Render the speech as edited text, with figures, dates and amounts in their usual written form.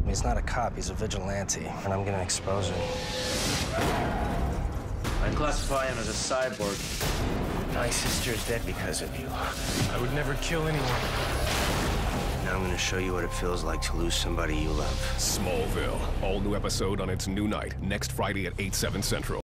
He's not a cop, he's a vigilante, and I'm gonna expose him. I classify him as a cyborg. My sister's dead because of you. I would never kill anyone. Now I'm gonna show you what it feels like to lose somebody you love. Smallville. All new episode on its new night, next Friday at 8/7 Central.